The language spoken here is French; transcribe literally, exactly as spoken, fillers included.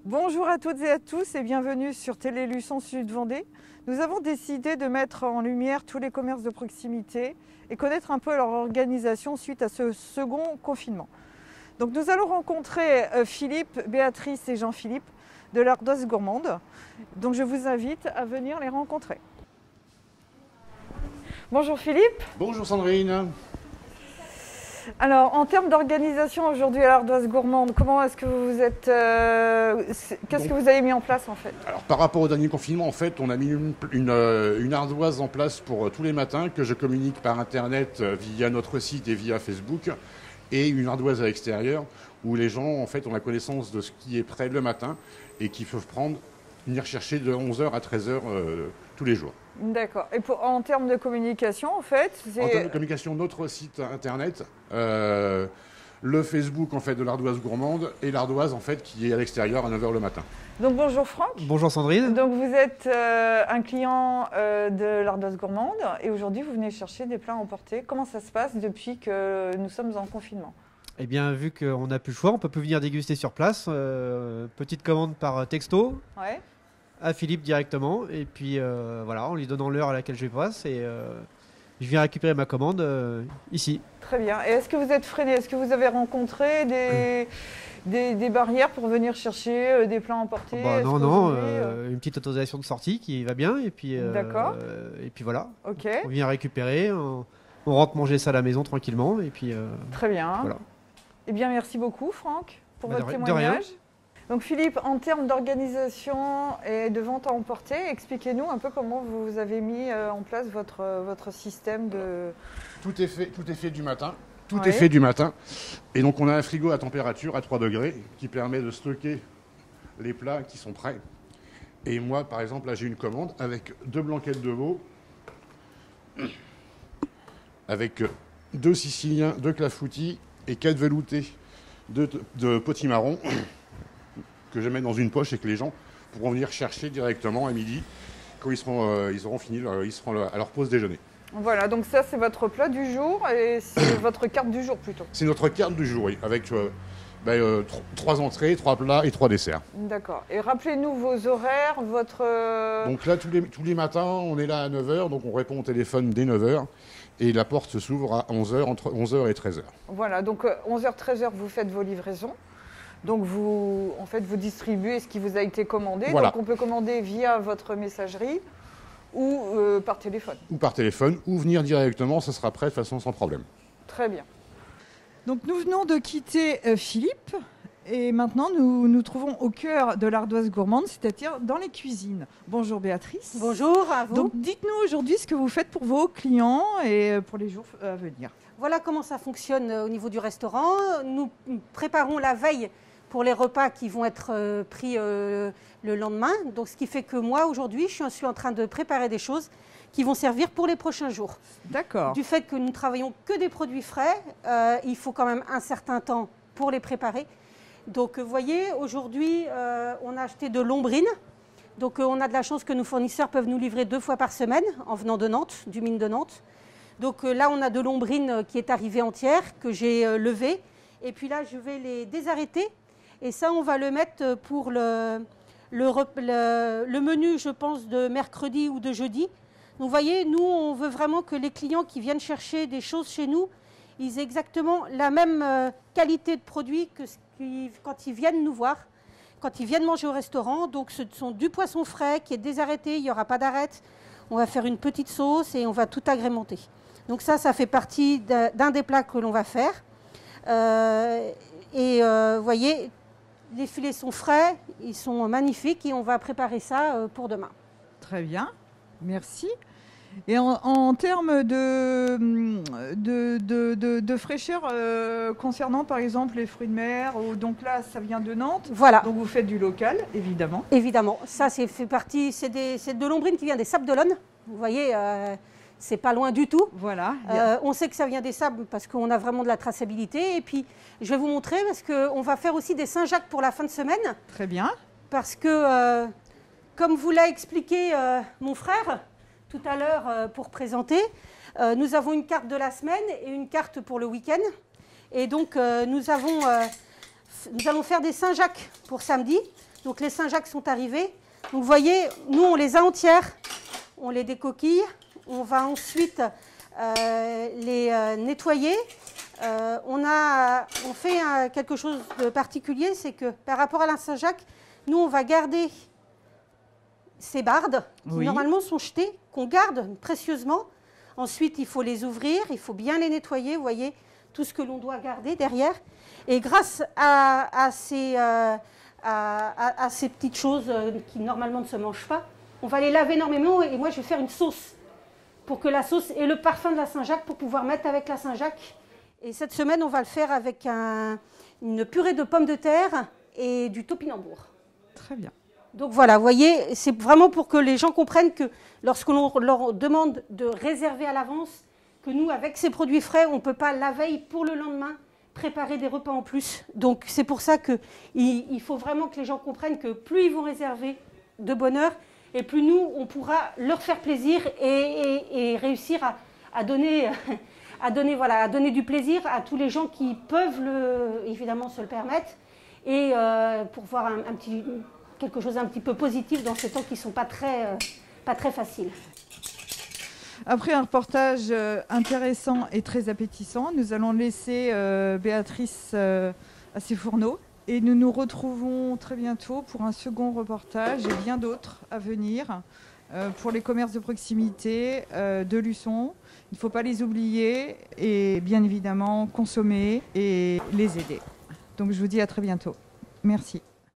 Bonjour à toutes et à tous et bienvenue sur Télé Luçon Sud Vendée. Nous avons décidé de mettre en lumière tous les commerces de proximité et connaître un peu leur organisation suite à ce second confinement. Donc nous allons rencontrer Philippe, Béatrice et Jean-Philippe de l'Ardoise Gourmande. Donc je vous invite à venir les rencontrer. Bonjour Philippe. Bonjour Sandrine. Alors, en termes d'organisation aujourd'hui à l'Ardoise Gourmande, comment est-ce que vous êtes, euh, qu'est-ce que vous avez mis en place en fait? Alors, par rapport au dernier confinement, en fait, on a mis une, une, une ardoise en place pour tous les matins que je communique par Internet via notre site et via Facebook, et une ardoise à l'extérieur où les gens, en fait, ont la connaissance de ce qui est prêt le matin et qui peuvent prendre, venir chercher de onze heures à treize heures euh, tous les jours. D'accord. Et pour, en termes de communication, en fait, c'est... En termes de communication, notre site internet, euh, le Facebook en fait de l'Ardoise Gourmande et l'Ardoise en fait qui est à l'extérieur à neuf heures le matin. Donc bonjour Franck. Bonjour Sandrine. Donc vous êtes euh, un client euh, de l'Ardoise Gourmande et aujourd'hui vous venez chercher des plats à emporter. Comment ça se passe depuis que nous sommes en confinement? Eh bien, vu qu'on n'a plus le choix, on peut plus venir déguster sur place. Euh, petite commande par texto. Ouais. À Philippe directement, et puis euh, voilà, en lui donnant l'heure à laquelle je passe, et euh, je viens récupérer ma commande euh, ici. Très bien. Et est-ce que vous êtes freiné? Est-ce que vous avez rencontré des, des, des barrières pour venir chercher euh, des plats emportés? Bah, Non, non, voulez, euh, une petite autorisation de sortie qui va bien, et puis, euh, D'accord. euh, et puis voilà. Ok. On vient récupérer, on, on rentre manger ça à la maison tranquillement, et puis euh, Très bien. voilà. Eh bien, merci beaucoup Franck pour Bah, votre de, témoignage. De rien. Donc Philippe, en termes d'organisation et de vente à emporter, expliquez-nous un peu comment vous avez mis en place votre, votre système de... Tout est fait, tout est fait du matin. Tout Ouais. est fait du matin. Et donc on a un frigo à température à trois degrés qui permet de stocker les plats qui sont prêts. Et moi, par exemple, là j'ai une commande avec deux blanquettes de veau, avec deux siciliens, deux clafoutis et quatre veloutés de, de potimarron que je mets dans une poche et que les gens pourront venir chercher directement à midi quand ils, seront, euh, ils auront fini, leur, ils seront à leur pause déjeuner. Voilà, donc ça c'est votre plat du jour et c'est votre carte du jour plutôt. C'est notre carte du jour, oui, avec euh, ben, euh, tr trois entrées, trois plats et trois desserts. D'accord. Et rappelez-nous vos horaires, votre... Donc là, tous les, tous les matins, on est là à neuf heures, donc on répond au téléphone dès neuf heures. Et la porte s'ouvre à onze heures, entre onze heures et treize heures. Voilà, donc onze heures treize heures, vous faites vos livraisons. Donc vous, en fait, vous distribuez ce qui vous a été commandé. Voilà. Donc on peut commander via votre messagerie ou euh, par téléphone. Ou par téléphone, ou venir directement, ça sera prêt de façon sans problème. Très bien. Donc nous venons de quitter euh, Philippe et maintenant nous nous trouvons au cœur de l'Ardoise Gourmande, c'est-à-dire dans les cuisines. Bonjour Béatrice. Bonjour à vous. Donc dites-nous aujourd'hui ce que vous faites pour vos clients et pour les jours à venir. Voilà comment ça fonctionne au niveau du restaurant. Nous préparons la veille pour les repas qui vont être euh, pris euh, le lendemain. Donc, ce qui fait que moi, aujourd'hui, je suis en train de préparer des choses qui vont servir pour les prochains jours. D'accord. Du fait que nous ne travaillons que des produits frais, euh, il faut quand même un certain temps pour les préparer. Donc, vous voyez, aujourd'hui, euh, on a acheté de l'ombrine. Donc, euh, on a de la chance que nos fournisseurs peuvent nous livrer deux fois par semaine en venant de Nantes, du mine de Nantes. Donc, euh, là, on a de l'ombrine qui est arrivée entière, que j'ai euh, levée. Et puis là, je vais les désarrêter. Et ça, on va le mettre pour le, le, le, le menu, je pense, de mercredi ou de jeudi. Donc, vous voyez, nous, on veut vraiment que les clients qui viennent chercher des choses chez nous, ils aient exactement la même euh, qualité de produit que ce qui, quand ils viennent nous voir, quand ils viennent manger au restaurant. Donc, ce sont du poisson frais qui est désarrêté, il n'y aura pas d'arête. On va faire une petite sauce et on va tout agrémenter. Donc ça, ça fait partie d'un des plats que l'on va faire. Euh, et euh, vous voyez, les filets sont frais, ils sont magnifiques et on va préparer ça euh, pour demain. Très bien, merci. Et en, en termes de, de, de, de, de fraîcheur, euh, concernant par exemple les fruits de mer, ou, donc là ça vient de Nantes, voilà. Donc vous faites du local, évidemment. Évidemment, ça c'est fait partie, c'est de l'ombrine qui vient des Sables d'Olonne, vous voyez, euh, c'est pas loin du tout. Voilà. Euh, on sait que ça vient des sables parce qu'on a vraiment de la traçabilité. Et puis, je vais vous montrer parce qu'on va faire aussi des Saint-Jacques pour la fin de semaine. Très bien. Parce que, euh, comme vous l'a expliqué euh, mon frère tout à l'heure euh, pour présenter, euh, nous avons une carte de la semaine et une carte pour le week-end. Et donc, euh, nous, avons, euh, nous allons faire des Saint-Jacques pour samedi. Donc les Saint-Jacques sont arrivés. Donc vous voyez, nous on les a entières, on les décoquille, on va ensuite euh, les euh, nettoyer. Euh, on, a, on fait euh, quelque chose de particulier, c'est que par rapport à la Saint-Jacques, nous on va garder ces bardes qui Oui. normalement sont jetées, qu'on garde précieusement. Ensuite, il faut les ouvrir, il faut bien les nettoyer, vous voyez, tout ce que l'on doit garder derrière. Et grâce à, à, ces, euh, à, à, à ces petites choses qui normalement ne se mangent pas, on va les laver énormément et moi je vais faire une sauce pour que la sauce ait le parfum de la Saint-Jacques pour pouvoir mettre avec la Saint-Jacques. Et cette semaine, on va le faire avec un, une purée de pommes de terre et du topinambour. Très bien. Donc voilà, vous voyez, c'est vraiment pour que les gens comprennent que lorsque l'on leur demande de réserver à l'avance, que nous, avec ces produits frais, on ne peut pas la veille pour le lendemain préparer des repas en plus. Donc c'est pour ça qu'il il faut vraiment que les gens comprennent que plus ils vont réserver de bonne heure, et plus nous, on pourra leur faire plaisir et, et, et réussir à, à, donner, à, donner, voilà, à donner du plaisir à tous les gens qui peuvent le, évidemment se le permettre, et euh, pour voir un, un petit, quelque chose un petit peu positif dans ces temps qui ne sont pas très, euh, pas très faciles. Après un reportage euh, intéressant et très appétissant, nous allons laisser euh, Béatrice euh, à ses fourneaux. Et nous nous retrouvons très bientôt pour un second reportage et bien d'autres à venir euh, pour les commerces de proximité euh, de Luçon. Il ne faut pas les oublier et bien évidemment consommer et les aider. Donc je vous dis à très bientôt. Merci.